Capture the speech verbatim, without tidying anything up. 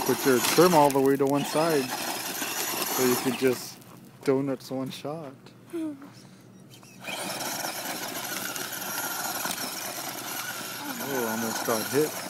put your trim all the way to one side so you could just donuts one shot. Oh, almost got hit.